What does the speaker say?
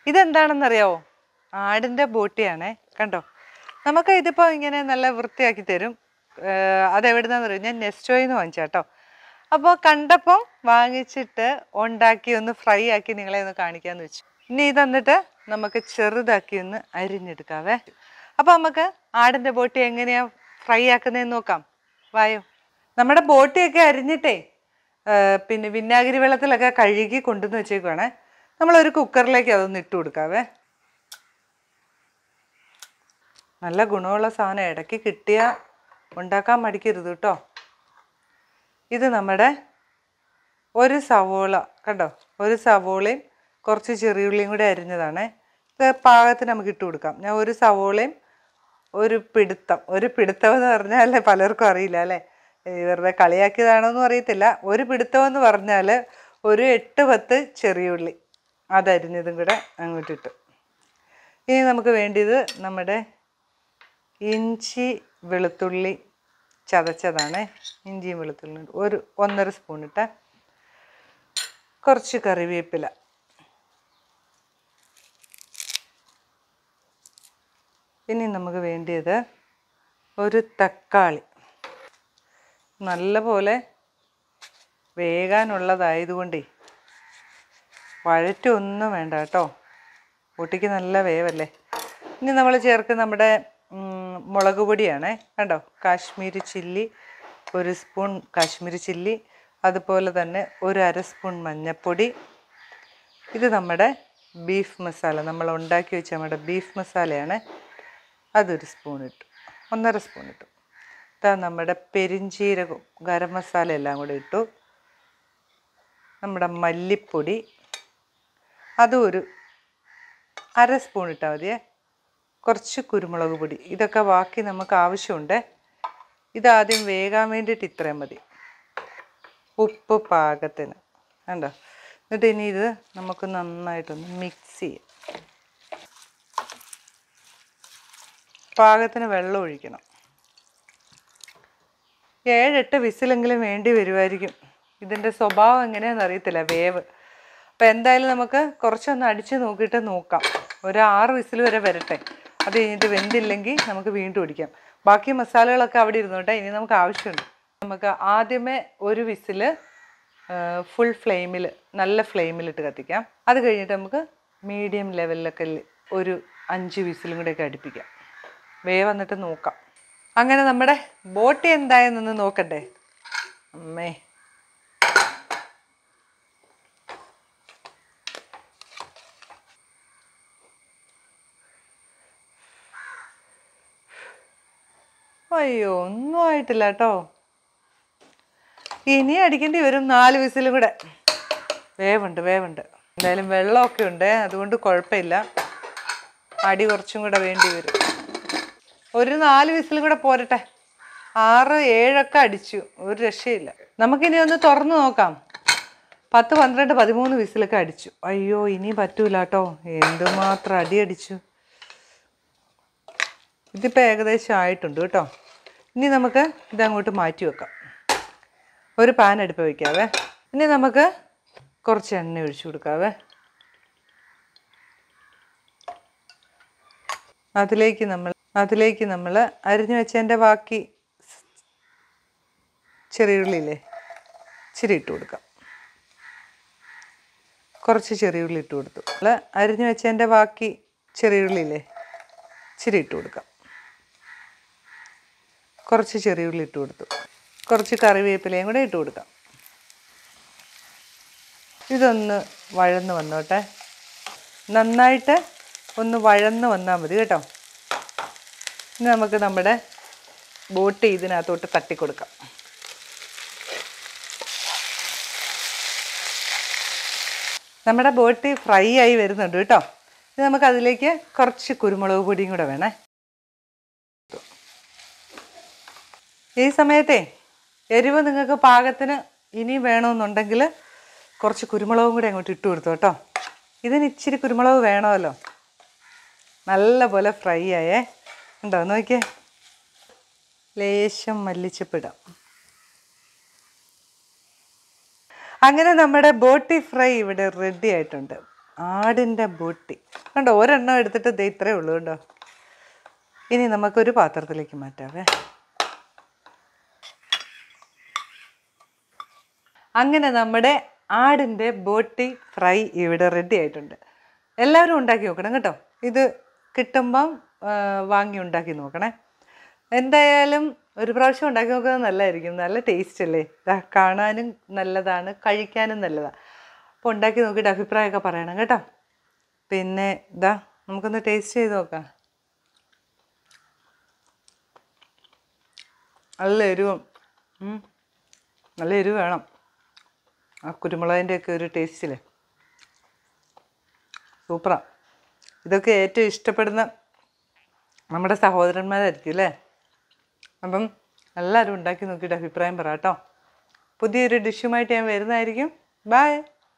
ഇതെന്താണെന്നറിയാവോ? ആടിൻ്റെ ബോട്ടിയാണേ. കണ്ടോ? നമുക്ക് ഇതിപ്പോൾ ഇങ്ങനെ നല്ല വൃത്തിയാക്കി തരും. അതെവിടുന്നാന്ന് അറിയാം, ഞാൻ നെസ്റ്റോയിൽ നിന്ന് വാങ്ങിച്ചാട്ടോ. അപ്പോൾ കണ്ടപ്പം വാങ്ങിച്ചിട്ട് ഉണ്ടാക്കി ഒന്ന് ഫ്രൈ ആക്കി നിങ്ങളെ ഒന്ന് കാണിക്കാമെന്ന് വെച്ചു. ഇനി ഇതെന്നിട്ട് നമുക്ക് ചെറുതാക്കി ഒന്ന് അരിഞ്ഞെടുക്കാവേ. അപ്പോൾ നമുക്ക് ആടിൻ്റെ ബോട്ടി എങ്ങനെയാണ് ഫ്രൈ ആക്കുന്നതെന്ന് നോക്കാം. വായോ. നമ്മുടെ ബോട്ടിയൊക്കെ അരിഞ്ഞിട്ടേ പിന്നെ വിനാഗിരി വെള്ളത്തിലൊക്കെ കഴുകി കൊണ്ടുവന്ന് വെച്ചേക്കുവാണേ. നമ്മളൊരു കുക്കറിലേക്ക് അതൊന്ന് ഇട്ട് കൊടുക്കാവേ. നല്ല ഗുണമുള്ള സാധനം, ഇടയ്ക്ക് കിട്ടിയാൽ ഉണ്ടാക്കാൻ മടിക്കരുത് കേട്ടോ. ഇത് നമ്മുടെ ഒരു സവോള, കണ്ടോ, ഒരു സവോളയും കുറച്ച് ചെറിയുള്ളിയും കൂടെ അരിഞ്ഞതാണേ. ഇത് പാകത്തിന് നമുക്ക് ഇട്ട് കൊടുക്കാം. ഞാൻ ഒരു സവോളയും ഒരു പിടുത്തം എന്ന് പറഞ്ഞാൽ പലർക്കും അറിയില്ല അല്ലേ, വെറുതെ കളിയാക്കിയതാണോന്നും അറിയത്തില്ല. ഒരു പിടുത്തം എന്ന് പറഞ്ഞാൽ ഒരു 8-10 ചെറിയുള്ളി അതരിഞ്ഞതും കൂടെ അങ്ങോട്ടിട്ടു. ഇനി നമുക്ക് വേണ്ടിയത് നമ്മുടെ ഇഞ്ചി വെളുത്തുള്ളി ചതച്ചതാണ്. ഇഞ്ചിയും വെളുത്തുള്ളി ഒരു 1.5 സ്പൂൺ ഇട്ട, കുറച്ച് കറിവേപ്പില, ഇനി നമുക്ക് വേണ്ടിയത് ഒരു തക്കാളി. നല്ല പോലെ വേകാനുള്ളതായതുകൊണ്ടേ വഴറ്റൊന്നും വേണ്ട കേട്ടോ, പൊട്ടിക്ക് നല്ല വേവല്ലേ. ഇനി നമ്മൾ ചേർക്കുന്ന നമ്മുടെ മുളക് പൊടിയാണേ. കണ്ടോ, Kashmiri chilli 1 spoon Kashmiri chilli, അതുപോലെ തന്നെ ഒരു 1/2 സ്പൂൺ മഞ്ഞൾപ്പൊടി. ഇത് നമ്മുടെ ബീഫ് മസാല, നമ്മൾ ഉണ്ടാക്കി വെച്ച നമ്മുടെ ബീഫ് മസാലയാണ്. അതൊരു സ്പൂൺ ഇട്ടു, 1.5 സ്പൂൺ ഇട്ടു. ഇതാ നമ്മുടെ പെരിഞ്ചീരകവും ഗരം മസാല എല്ലാം കൂടെ ഇട്ടു. നമ്മുടെ മല്ലിപ്പൊടി അതും ഒരു 1/2 സ്പൂൺ ഇട്ടാൽ മതിയേ. കുറച്ച് കുരുമുളക് പൊടി, ഇതൊക്കെ ബാക്കി നമുക്ക് ആവശ്യമുണ്ട്. ഇതാദ്യം വേകാൻ വേണ്ടിയിട്ട് ഇത്രയും മതി. ഉപ്പ് പാകത്തിന്, കണ്ടോ. എന്നിട്ട് ഇനി ഇത് നമുക്ക് നന്നായിട്ടൊന്ന് മിക്സ് ചെയ്യാം. പാകത്തിന് വെള്ളം ഒഴിക്കണം. 7-8 വിസിലെങ്കിലും വേണ്ടി വരുമായിരിക്കും. ഇതിൻ്റെ സ്വഭാവം എങ്ങനെയാണെന്ന് അറിയത്തില്ല, വേവ്. അപ്പോൾ എന്തായാലും നമുക്ക് കുറച്ചൊന്ന് അടിച്ച് നോക്കിയിട്ട് നോക്കാം. ഒരു 6 വിസിൽ വരെ വരട്ടെ. അത് കഴിഞ്ഞിട്ട് വെന്തില്ലെങ്കിൽ നമുക്ക് വീണ്ടും ഒടിക്കാം. ബാക്കി മസാലകളൊക്കെ അവിടെ ഇരുന്നോട്ടെ, ഇനി നമുക്ക് ആവശ്യമുണ്ട്. നമുക്ക് ആദ്യമേ ഒരു വിസിൽ ഫുൾ ഫ്ലെയിമിൽ, നല്ല ഫ്ലെയിമിലിട്ട് കത്തിക്കാം. അത് കഴിഞ്ഞിട്ട് നമുക്ക് മീഡിയം ലെവലിലൊക്കെ ഒരു 5 വിസിലും കൂടെയൊക്കെ അടുപ്പിക്കാം. വേവ് വന്നിട്ട് നോക്കാം. അങ്ങനെ നമ്മുടെ ബോട്ടി എന്തായെന്നൊന്ന് നോക്കട്ടെ. അമ്മേ, അയ്യോ, ഒന്നും ആയിട്ടില്ല കേട്ടോ. ഇനി അടിക്കേണ്ടി വരും 4 വിസിലും കൂടെ. വേവുണ്ട്. എന്തായാലും വെള്ളമൊക്കെ ഉണ്ട്, അതുകൊണ്ട് കുഴപ്പമില്ല. അടി കുറച്ചും കൂടെ വേണ്ടി വരും. ഒരു 4 വിസിലും കൂടെ പോരട്ടെ. 6-7 അടിച്ചു, ഒരു രക്ഷയില്ല. നമുക്കിനി ഒന്ന് തുറന്ന് നോക്കാം. 10, 12, 13 വിസിലൊക്കെ അടിച്ചു. അയ്യോ, ഇനി പറ്റൂല കേട്ടോ, എന്തുമാത്രം അടിച്ചു. ഇതിപ്പോൾ ഏകദേശം ആയിട്ടുണ്ട് കേട്ടോ. ഇനി നമുക്ക് ഇതങ്ങോട്ട് മാറ്റി വെക്കാം. ഒരു പാൻ അടുപ്പ് വയ്ക്കാവേ. ഇനി നമുക്ക് കുറച്ച് എണ്ണ ഒഴിച്ചു കൊടുക്കാവേ. അതിലേക്ക് നമ്മൾ അരിഞ്ഞു വെച്ചതിൻ്റെ ബാക്കി ചെറിയുള്ളിയില്ലേ, ഇച്ചിരി ഇട്ട് കൊടുക്കാം. കുറച്ച് ചെറിയുള്ളി ഇട്ട് കൊടുത്തു. അരിഞ്ഞു വെച്ചതിൻ്റെ ബാക്കി ചെറിയുള്ളിയില്ലേ, ഇച്ചിരി ഇട്ട് കൊടുക്കാം. കുറച്ച് ചെറിയുള്ളി ഇട്ട് കൊടുത്തു. കുറച്ച് കറിവേപ്പിലയും കൂടെ ഇട്ട് കൊടുക്കാം. ഇതൊന്ന് വഴന്ന് വന്നോട്ടെ. നന്നായിട്ട് ഒന്ന് വഴന്ന് വന്നാൽ മതി കേട്ടോ. ഇനി നമുക്ക് നമ്മുടെ ബോട്ടി ഇതിനകത്തോട്ട് തട്ടിക്കൊടുക്കാം. നമ്മുടെ ബോട്ടി ഫ്രൈ ആയി വരുന്നുണ്ട് കേട്ടോ. ഇനി നമുക്ക് അതിലേക്ക് കുറച്ച് കുരുമുളക് പൊടിയും കൂടെ വേണേ. ഈ സമയത്തെ എരിവ് നിങ്ങൾക്ക് പാകത്തിന് ഇനി വേണമെന്നുണ്ടെങ്കിൽ കുറച്ച് കുരുമുളകും കൂടി അങ്ങോട്ട് ഇട്ട് കൊടുത്തു കേട്ടോ. ഇതിന് ഇച്ചിരി കുരുമുളക് വേണമല്ലോ. നല്ലപോലെ ഫ്രൈ ആയേ, ഉണ്ടോ നോക്കിയേ. ലേശം മല്ലിച്ചപ്പിടാം. അങ്ങനെ നമ്മുടെ ബോട്ടി ഫ്രൈ ഇവിടെ റെഡി ആയിട്ടുണ്ട്. ആടിൻ്റെ ബോട്ടി കണ്ടോ, ഒരെണ്ണം എടുത്തിട്ട് ദേ ഇത്രയേ ഉള്ളൂ കേട്ടോ. ഇനി നമുക്കൊരു പാത്രത്തിലേക്ക് മാറ്റാവേ. അങ്ങനെ നമ്മുടെ ആടിൻ്റെ ബോട്ടി ഫ്രൈ ഇവിടെ റെഡി ആയിട്ടുണ്ട്. എല്ലാവരും ഉണ്ടാക്കി നോക്കണം കേട്ടോ. ഇത് കിട്ടുമ്പം വാങ്ങി ഉണ്ടാക്കി നോക്കണേ. എന്തായാലും ഒരു പ്രാവശ്യം ഉണ്ടാക്കി നോക്കുന്നത് നല്ലതായിരിക്കും. നല്ല ടേസ്റ്റ് അല്ലേ, കാണാനും നല്ലതാണ്, കഴിക്കാനും നല്ലതാണ്. അപ്പോൾ ഉണ്ടാക്കി നോക്കിയിട്ട് അഭിപ്രായമൊക്കെ പറയണം കേട്ടോ. പിന്നെ നമുക്കൊന്ന് ടേസ്റ്റ് ചെയ്ത് നോക്കാം. നല്ല എരിവും, നല്ല എരിവ് വേണം. ആ കുരുമുളകിൻ്റെയൊക്കെ ഒരു ടേസ്റ്റില്ലേ, സൂപ്പറാണ്. ഇതൊക്കെ ഏറ്റവും ഇഷ്ടപ്പെടുന്ന നമ്മുടെ സഹോദരന്മാരായിരിക്കും അല്ലേ. അപ്പം എല്ലാവരും ഉണ്ടാക്കി നോക്കിയിട്ട് അഭിപ്രായം പറ കേട്ടോ. പുതിയൊരു ഡിഷുമായിട്ട് ഞാൻ വരുന്നതായിരിക്കും. ബൈ.